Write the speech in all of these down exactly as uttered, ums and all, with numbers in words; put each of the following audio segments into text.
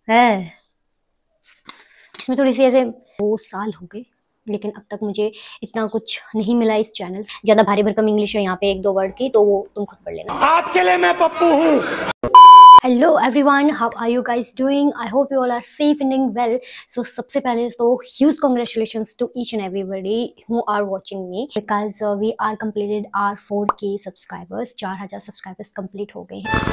है। इसमें थोड़ी सी ऐसे दो साल हो गए, लेकिन अब तक मुझे इतना कुछ नहीं मिला इस चैनल। ज्यादा भारी भरकम इंग्लिश है यहाँ पे एक दो वर्ड की, तो वो तुम खुद पढ़ लेना। आपके लिए मैं पप्पू हूँ। Hello everyone, how are you guys doing? I hope you all are safe and doing well. So सबसे पहले तो huge congratulations to each and everybody who are watching me, because we are completed our four K subscribers. चार हजार subscribers complete हो गए हैं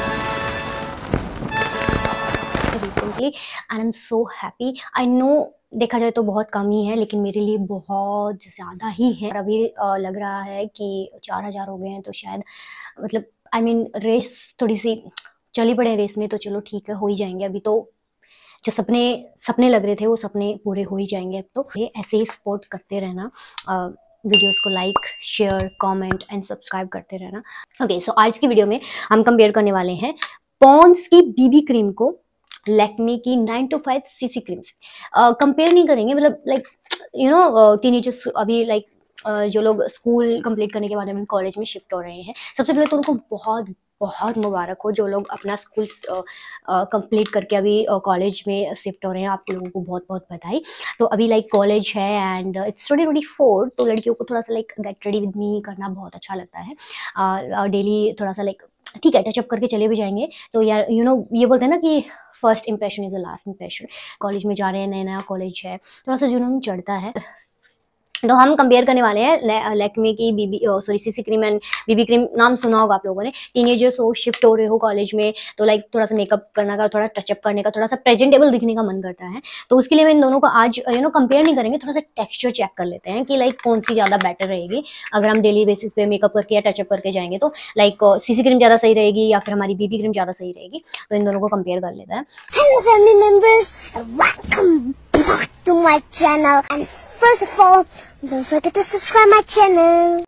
recently and I am so happy. I know देखा जाए तो बहुत कम ही है, लेकिन मेरे लिए बहुत ज़्यादा ही है। और अभी uh, लग रहा है कि चार हजार हो गए हैं, तो शायद मतलब आई मीन रेस थोड़ी सी चली पड़े रेस में, तो चलो ठीक है, हो ही जाएंगे। अभी तो जो सपने सपने लग रहे थे वो सपने पूरे हो ही जाएंगे। अब तो ये ऐसे ही सपोर्ट करते रहना, वीडियोस को like share comment and subscribe करते रहना। ओके, सो आज की वीडियो में हम कंपेयर करने वाले हैं पॉन्ड्स की बीबी क्रीम को लैक्मे की nine two five CC cream से। कंपेयर नहीं करेंगे, मतलब लाइक यू नो टीनेजर्स अभी लाइक Uh, जो लोग स्कूल कंप्लीट करने के बाद में कॉलेज में शिफ्ट हो रहे हैं, सबसे पहले तो उनको बहुत बहुत मुबारक हो। जो लोग अपना स्कूल कंप्लीट करके अभी कॉलेज uh, में शिफ्ट हो रहे हैं, आप लोगों को बहुत बहुत बधाई। तो अभी लाइक कॉलेज है and it's twenty twenty four, तो लड़कियों को थोड़ा सा like get ready with me करना बहुत अच्छा लगता है। डेली uh, थोड़ा सा लाइक ठीक है, टचअप करके चले भी जाएंगे। तो यार यू नो ये बोलते हैं ना कि first impression is the last impression. College में जा रहे हैं, नया नया कॉलेज है, थोड़ा सा जुनून चढ़ता है। तो हम कंपेयर करने वाले हैं लैक्मे की BB sorry CC cream and BB cream. नाम सुना होगा आप लोगों ने। टीनेजर्स हो, शिफ्ट हो रहे हो कॉलेज में, तो लाइक थोड़ा सा मेकअप करने का, थोड़ा टचअप करने का, थोड़ा सा प्रेजेंटेबल दिखने का मन करता है। तो उसके लिए मैं इन दोनों को आज यू नो कंपेयर नहीं करेंगे, थोड़ा सा टेक्सचर चेक कर लेते हैं कि लाइक कौन सी ज़्यादा बेटर रहेगी। अगर हम डेली बेसिस पे मेकअप करके या टचअप करके जाएंगे तो लाइक सीसी क्रीम ज़्यादा सही रहेगी या फिर हमारी बीबी क्रीम ज़्यादा सही रहेगी। तो इन दोनों को कंपेयर कर लेते हैं। Hello family members, welcome back to my channel, and first of all, don't forget to subscribe my channel.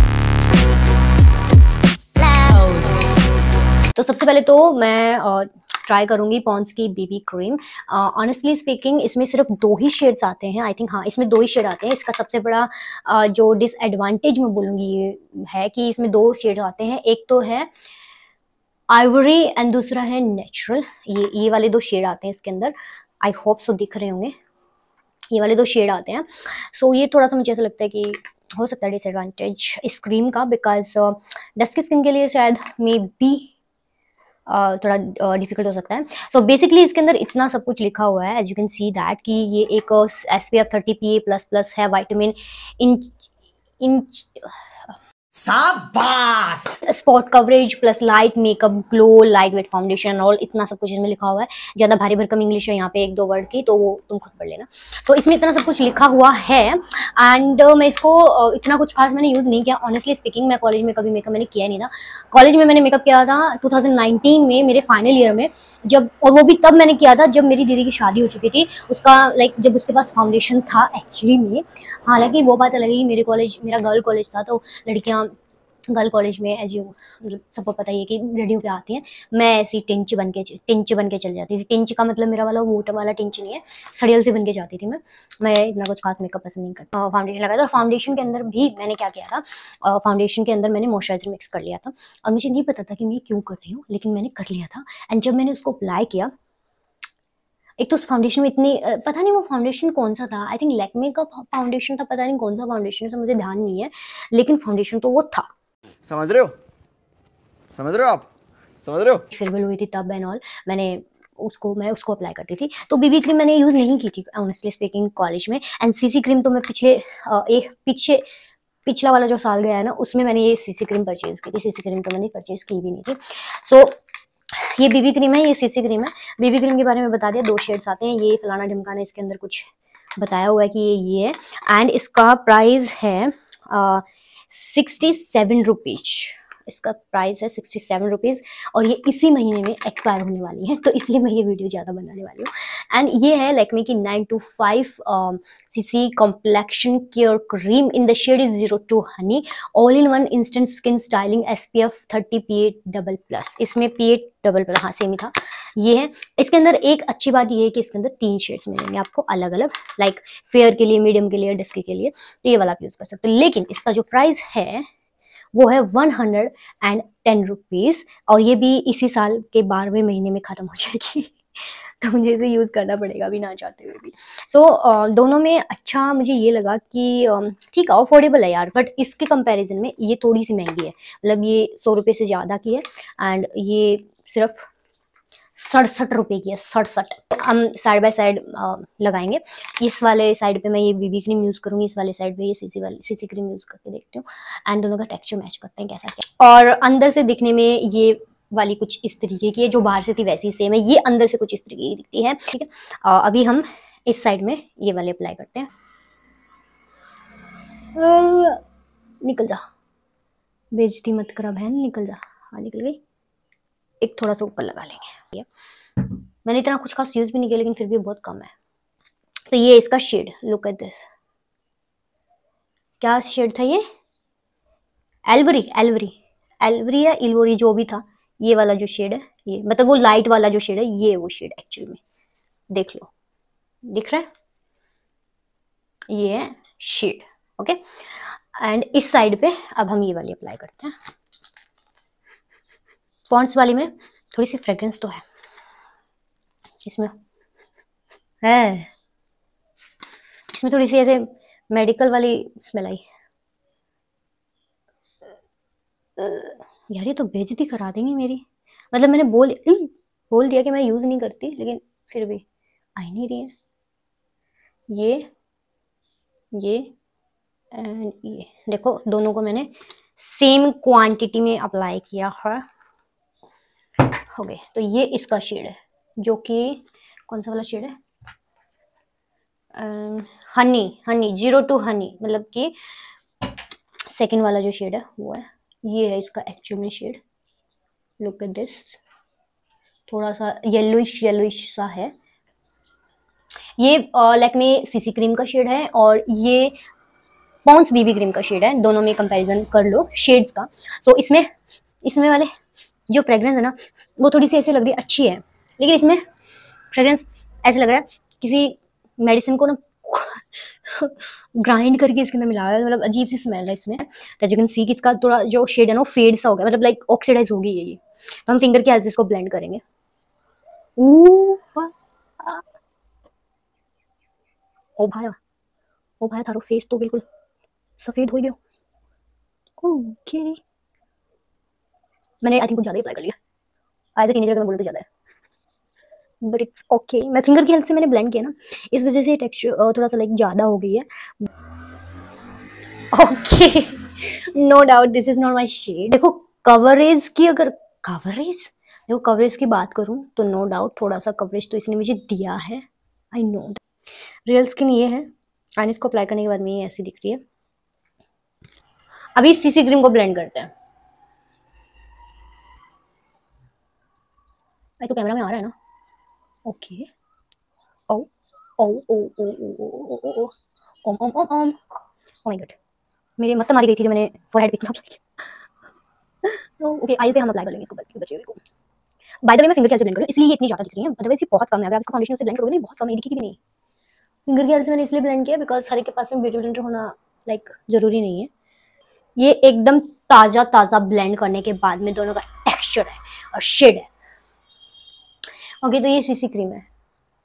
तो सबसे पहले तो मैं ट्राई करूंगी पॉन्ड्स की बीबी क्रीम। ऑनेस्टली स्पीकिंग इसमें सिर्फ दो ही शेड्स आते हैं, आई थिंक। हाँ, इसमें दो ही शेड आते हैं। इसका सबसे बड़ा uh, जो डिसएडवांटेज मैं बोलूँगी ये है कि इसमें दो शेड आते हैं। एक तो है आइवरी एंड दूसरा है नेचुरल। ये ये वाले दो शेड आते हैं इसके अंदर। आई होप सो दिख रहे होंगे, ये वाले दो शेड आते हैं। सो so, ये थोड़ा सा मुझे ऐसा लगता है कि हो सकता है डिसएडवांटेज इस क्रीम का, बिकॉज डस्की स्किन के लिए शायद मे बी Uh, थोड़ा डिफिकल्ट uh, हो सकता है। सो so बेसिकली इसके अंदर इतना सब कुछ लिखा हुआ है, as you can see that कि ये एक S P F thirty P A plus plus है, वाइटामिन इन इन शाबाश, spot coverage plus light makeup glow, lightweight foundation और इतना सब कुछ इसमें लिखा हुआ है। ज़्यादा भारी भरकम इंग्लिश है यहाँ पे एक दो वर्ड की, तो वो तुम खुद पढ़ लेना। तो इसमें इतना सब कुछ लिखा हुआ है एंड uh, मैं इसको uh, इतना कुछ खास मैंने यूज़ नहीं किया। ऑनेस्टली स्पीकिंग मैं कॉलेज में कभी मेकअप मैंने किया नहीं था। कॉलेज में मैंने मेकअप किया था टू थाउजेंड नाइनटीन में, मेरे फाइनल ईयर में, जब, और वो भी तब मैंने किया था जब मेरी दीदी की शादी हो चुकी थी। उसका लाइक जब उसके पास फाउंडेशन था एक्चुअली में। हालांकि वो बात अलग है, मेरे कॉलेज मेरा गर्ल कॉलेज था, तो लड़कियाँ गर्ल कॉलेज में एज यू मतलब सबको पता ही है कि रेडियो पे आती हैं। मैं ऐसी टिंच बन के टिंच बन के चल जाती थी। टिंच का मतलब मेरा वाला मोटा वाला टिंच नहीं है, सड़ियल से बन के जाती थी मैं। मैं इतना कुछ खास मेकअप पसंद नहीं करता। फाउंडेशन लगाया था, और फाउंडेशन के अंदर भी मैंने क्या किया था, फाउंडेशन के अंदर मैंने मॉइस्चराइजर मिक्स कर लिया था। और मुझे नहीं पता था कि मैं क्यों कर रही हूँ, लेकिन मैंने कर लिया था। एंड जब मैंने उसको अप्लाई किया, एक तो उस फाउंडेशन में इतनी पता नहीं वो फाउंडेशन कौन सा था, आई थिंक लैक्मे का फाउंडेशन था, पता नहीं कौन सा फाउंडेशन है, मुझे ध्यान नहीं है, लेकिन फाउंडेशन तो वो था। समझ रहे हो समझ रहे हो आप समझ रहे हो फेयरवेल हुई थी तब एंड ऑल, मैंने उसको मैं उसको अप्लाई करती थी। तो बीबी क्रीम मैंने यूज़ नहीं की थी ऑनेस्टली स्पीकिंग कॉलेज में। एंड सीसी क्रीम तो मैं पिछले एक पीछे पिछला वाला जो साल गया है ना, उसमें मैंने ये सीसी क्रीम परचेज की थी। सीसी क्रीम तो मैंने परचेज की भी नहीं थी। सो so, ये बीबी क्रीम है, ये सीसी क्रीम है। बीबी क्रीम के बारे में बता दिया, दो शेड्स आते हैं। ये फलाना ढिमकाना इसके अंदर कुछ बताया हुआ है कि ये ये है। एंड इसका प्राइस है सिक्सटी सेवन रुपीज। इसका प्राइस है सिक्सटी सेवन रुपीज़ और ये इसी महीने में एक्सपायर होने वाली है, तो इसलिए मैं ये वीडियो ज़्यादा बनाने वाली हूँ। एंड ये है लैक्मे की nine two five CC complexion care cream in the shade is zero two honey, all in one instant skin styling S P F thirty P A double plus. इसमें पी ए डबल प्लस, हाँ same ही था। ये है, इसके अंदर एक अच्छी बात ये है कि इसके अंदर तीन शेड्स मिलेंगे आपको अलग अलग, लाइक फेयर के लिए, मीडियम के लिए, डस्की के लिए, तो ये वाला आप यूज़ कर सकते हो। लेकिन इसका जो प्राइस है वो है one hundred and ten rupees, और ये भी इसी साल के बारहवें महीने में ख़त्म हो जाएगी। तो मुझे इसे यूज़ करना पड़ेगा भी ना चाहते हुए भी। सो so, दोनों में अच्छा मुझे ये लगा कि ठीक है, अफोर्डेबल है यार, बट इसके कंपैरिजन में ये थोड़ी सी महंगी है। मतलब ये सौ रुपये से ज़्यादा की है एंड ये सिर्फ सड़सठ रुपये की है, सड़सठ। हम साइड बाय साइड लगाएंगे। इस वाले साइड पे मैं ये बीबी क्रीम यूज़ करूँगी, इस वाले साइड पे ये सीसी वाली सीसी क्रीम यूज़ करके देखती हूँ एंड दोनों का टेक्सचर मैच करते हैं कैसा क्या। और अंदर से दिखने में ये वाली कुछ इस तरीके की है, जो बाहर से थी वैसी सेम है, ये अंदर से कुछ इस तरीके की दिखती है। ठीक है, आ, अभी हम इस साइड में ये वाले अप्लाई करते हैं। आ, निकल जा, बेइज्जती मत कर बहन, निकल जा। हाँ निकल गई। एक थोड़ा सा ऊपर लगा लेंगे। मैंने इतना कुछ खास यूज भी नहीं किया लेकिन फिर भी बहुत कम है। तो ये इसका शेड, लुक एट दिस। क्या शेड था ये? एल्वरी, एल्वरी, एल्वरी या इल्वरी जो भी था, ये वाला जो शेड है, ये मतलब वो लाइट वाला जो शेड है, ये वो शेड एक्चुअली में, देख लो, दिख रहा है, ये है शेड। ओके, एंड इस साइड पे अब हम ये वाली अप्लाई करते हैं। पॉन्ड्स वाली में थोड़ी सी फ्रेग्रेंस तो है इसमें, है इसमें थोड़ी सी ऐसे मेडिकल वाली स्मेल आई। यार ये तो बेइज्जती करा देंगी मेरी। मतलब मैंने बोल बोल दिया कि मैं यूज नहीं करती, लेकिन फिर भी आई नहीं रही है। ये ये एंड ये देखो, दोनों को मैंने सेम क्वांटिटी में अप्लाई किया है। हो गए। तो ये इसका शेड है, जो कि कौन सा वाला शेड है? Honey, honey zero two honey, मतलब कि सेकंड वाला जो शेड है वो है। ये है इसका एक्चुअल में शेड, लुक एट दिस। थोड़ा सा येलोइश येलोइश सा है। ये लैक्मे सीसी क्रीम का शेड है और ये पॉन्ड्स बीबी क्रीम का शेड है। दोनों में कंपैरिजन कर लो शेड्स का। तो इसमें इसमें वाले जो फ्रेग्रेंस है ना, वो थोड़ी सी ऐसे लग रही है अच्छी है, लेकिन इसमें फ्रेग्रेंस ऐसे लग रहा है किसी मेडिसिन को ना ग्राइंड करके इसके अंदर मिलाया है। मतलब अजीब सी स्मेल है इसमें। तो यू कैन सी कि इसका थोड़ा जो शेड है ना, फेड सा हो गया, मतलब लाइक ऑक्सीडाइज हो गई है ये। तो हम फिंगर की हेल्प से इसको ब्लेंड करेंगे। ओ भाई, ओ भाई थारो फेस तो बिल्कुल सफेद हो गया। ओके, मैंने आई थिंक कुछ ज्यादा अप्लाई कर लिया। एज ए टीनेजर का मैं बोलूं तो ज्यादा है, बट इट्स ओके। मैं फिंगर की हेल्प से मैंने ब्लेंड किया ना, इस वजह से टेक्सचर थोड़ा सा लाइक ज़्यादा हो गई है। Okay, no doubt this is not my shade. देखो कवरेज की, अगर कवरेज देखो कवरेज की बात करूं तो नो डाउट थोड़ा सा कवरेज तो इसने मुझे दिया है। आई नो रियल स्किन ये है एंड इसको अप्लाई करने के बाद में ये ऐसी दिख रही है। अभी सीसी क्रीम को ब्लेंड करते हैं। तो कैमरा में आ रहा है ना? Okay, oh oh oh oh oh oh ओम ओम ओम ओम ओ माय गॉड, मेरी मत मारी गई थी जो मैंने फोरहेड पे की। ओके, आई पे हम अप्लाई कर लेंगे इसको बच्चे को। बाय द वे मैं फिंगर की हेल्प से ब्लेंड कर रही हूं, इसलिए ये इतनी ज्यादा दिख रही है, अदरवाइज ये बहुत कम है। अगर आप इसको फाउंडेशन से ब्लेंड करोगे ना, बहुत कम है, दिखेगी भी नहीं। फिंगर की हेल्प से मैंने इसलिए ब्लेंड किया बिकॉज हर एक के पास में ब्यूटी ब्लेंडर होना लाइक जरूरी नहीं है। ये एकदम ताजा ताजा ब्लेंड करने के बाद में दोनों का टेक्सचर है और शेड है। ओके, तो ये सीसी क्रीम है।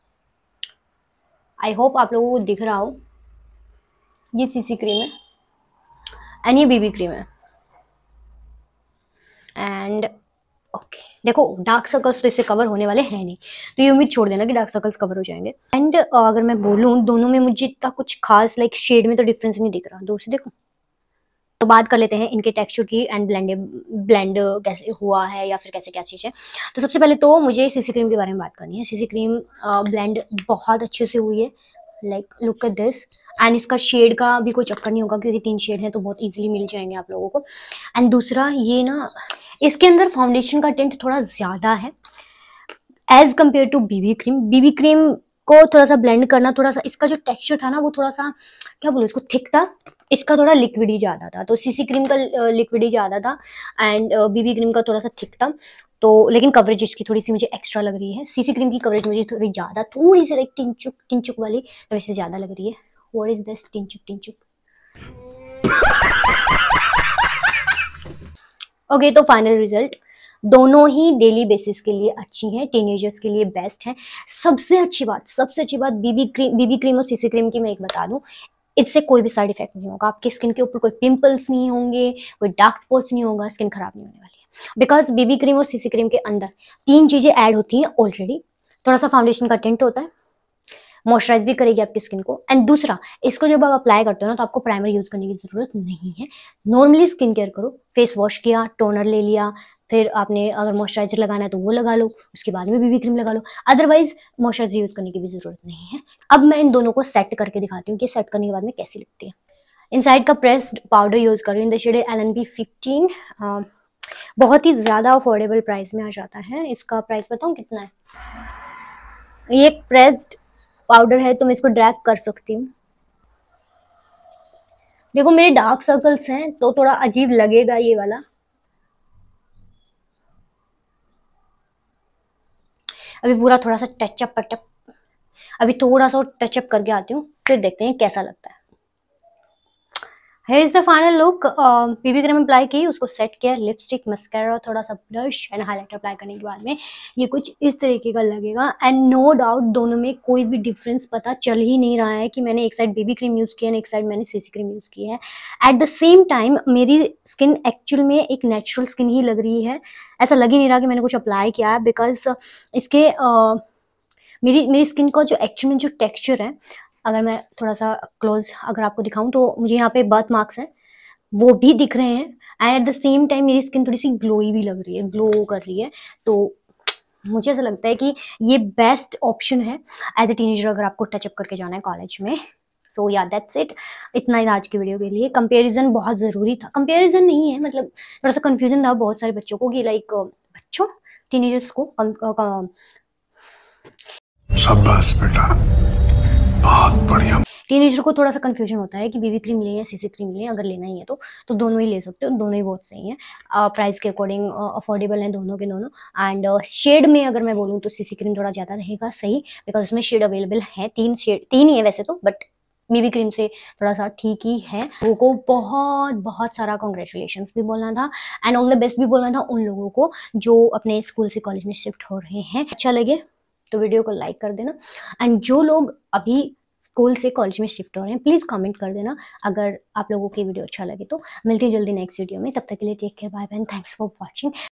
आई होप आप लोगों को दिख रहा हो। ये सीसी क्रीम है एंड ये बीबी क्रीम है। एंड ओके, देखो डार्क सर्कल्स तो इससे कवर होने वाले हैं नहीं, तो ये उम्मीद छोड़ देना कि डार्क सर्कल्स कवर हो जाएंगे। एंड अगर मैं बोलूँ दोनों में मुझे इतना कुछ खास लाइक शेड में तो डिफरेंस नहीं दिख रहा, दूर से देखो। तो बात कर लेते हैं इनके टेक्सचर की एंड ब्लेंड ब्लेंड कैसे हुआ है या फिर कैसे क्या चीज़ है। तो सबसे पहले तो मुझे सीसी क्रीम के बारे में बात करनी है। सीसी क्रीम ब्लेंड बहुत अच्छे से हुई है, like look at this. And इसका शेड का भी कोई चक्कर नहीं होगा क्योंकि तीन शेड हैं तो बहुत इजीली मिल जाएंगे आप लोगों को। एंड दूसरा ये ना, इसके अंदर फाउंडेशन का टिंट थोड़ा ज़्यादा है as compare to BB cream. BB cream को थोड़ा सा ब्लेंड करना, थोड़ा सा इसका जो टेक्सचर था ना वो थोड़ा सा क्या बोलो इसको, थिक था। इसका थोड़ा लिक्विड ही ज़्यादा था। तो सीसी क्रीम का लिक्विड ही ज़्यादा था एंड बीबी क्रीम का थोड़ा सा थिक था। तो लेकिन कवरेज इसकी थोड़ी सी मुझे एक्स्ट्रा लग रही है। सीसी क्रीम की कवरेज मुझे थोड़ी ज़्यादा, थोड़ी सी लाइक टिंचुक टिंचुक वाली थोड़ी सी ज़्यादा लग रही है। व्हाट इज दिस टिंचुक टिंचुक? ओके, तो फाइनल रिजल्ट दोनों ही डेली बेसिस के लिए अच्छी हैं, टीनेजर्स के लिए बेस्ट हैं। सबसे अच्छी बात सबसे अच्छी बात बीबी क्रीम बीबी क्रीम और सीसी क्रीम की मैं एक बता दूं, इससे कोई भी साइड इफेक्ट नहीं होगा। आपकी स्किन के ऊपर कोई पिंपल्स नहीं होंगे, कोई डार्क स्पॉट्स नहीं होगा, स्किन खराब नहीं होने वाली है। बिकॉज बीबी क्रीम और सीसी क्रीम के अंदर तीन चीजें ऐड होती हैं ऑलरेडी। थोड़ा सा फाउंडेशन का टिंट होता है, मॉइस्चराइज भी करेगी आपकी स्किन को, एंड दूसरा इसको जब आप अप्लाई करते हो ना तो आपको प्राइमर यूज करने की जरूरत नहीं है। नॉर्मली स्किन केयर करो, फेस वॉश किया, टोनर ले लिया, फिर आपने अगर मॉइस्चराइजर लगाना है तो वो लगा लो, उसके बाद में बीबी क्रीम लगा लो, अदरवाइज मॉइस्चराइजर यूज करने की भी जरूरत नहीं है। अब मैं इन दोनों को सेट करके दिखाती हूँ कि सेट करने के बाद में कैसी लगती है। इनसाइड का प्रेस्ड पाउडर यूज कर रही हूँ in the shade L N B fifteen. बहुत ही ज्यादा अफोर्डेबल प्राइस में आ जाता है। इसका प्राइस बताऊँ कितना है? ये एक प्रेस्ड पाउडर है तो मैं इसको ड्रैग कर सकती हूँ। देखो मेरे डार्क सर्कल्स हैं तो थोड़ा अजीब लगेगा ये वाला। अभी पूरा थोड़ा सा टचअप पटअप अभी थोड़ा सा टचअप करके आती हूँ, फिर देखते हैं कैसा लगता है। Here is the final look। BB cream apply की, उसको सेट किया, लिपस्टिक, मस्कारा, थोड़ा सा ब्लश एंड हाईलाइटर अप्लाई करने के बाद में ये कुछ इस तरीके का लगेगा। एंड नो डाउट दोनों में कोई भी डिफरेंस पता चल ही नहीं रहा है कि मैंने एक साइड बेबी क्रीम यूज़ किया है, एक साइड मैंने सीसी क्रीम यूज़ की है। एट द सेम टाइम मेरी स्किन एक्चुअल में एक नेचुरल स्किन ही लग रही है। ऐसा लग ही नहीं रहा कि मैंने कुछ अप्लाई किया है, बिकॉज इसके uh, मेरी मेरी स्किन का जो एक्चुअल में जो टेक्सचर है, अगर मैं थोड़ा सा क्लोज अगर आपको दिखाऊं तो मुझे यहाँ पे बर्थ मार्क्स हैं वो भी दिख रहे हैं। And at the same time मेरी स्किन थोड़ी सी ग्लोई भी लग रही है, ग्लो कर रही है। तो मुझे ऐसा लगता है कि ये बेस्ट ऑप्शन है एज ए टीनेजर अगर आपको टचअप करके जाना है कॉलेज में। सो या दैट्स इट। इतना ही आज की वीडियो के लिए। कंपैरिजन बहुत ज़रूरी था, कंपैरिजन नहीं है मतलब थोड़ा सा कन्फ्यूजन था बहुत सारे बच्चों को कि लाइक बच्चों टीनेजर्स को शाबाश बेटा, बहुत बढ़िया। टीनेजर को थोड़ा सा कंफ्यूजन होता है कि बीबी क्रीम लें या सीसी क्रीम लें। अगर लेना ही है तो तो दोनों ही ले सकते हो, दोनों ही बहुत सही हैं। प्राइस के अकॉर्डिंग अफोर्डेबल हैं दोनों के दोनों। एंड शेड में अगर मैं बोलूँ तो सीसी क्रीम थोड़ा ज़्यादा रहेगा सही, बिकॉज उसमें शेड अवेलेबल है, तीन शेड तीन ही है वैसे तो, बट बीबी क्रीम से थोड़ा सा ठीक ही है। लोगों को बहुत बहुत सारा कॉन्ग्रेचुलेशंस भी बोलना था एंड ऑल द बेस्ट भी बोलना था उन लोगों को जो अपने स्कूल से कॉलेज में शिफ्ट हो रहे हैं। अच्छा लगे तो वीडियो को लाइक कर देना, एंड जो लोग अभी स्कूल से कॉलेज में शिफ्ट हो रहे हैं प्लीज़ कमेंट कर देना अगर आप लोगों की वीडियो अच्छा लगे तो। मिलती हूँ जल्दी नेक्स्ट वीडियो में, तब तक के लिए take care, bye bye, thanks for watching.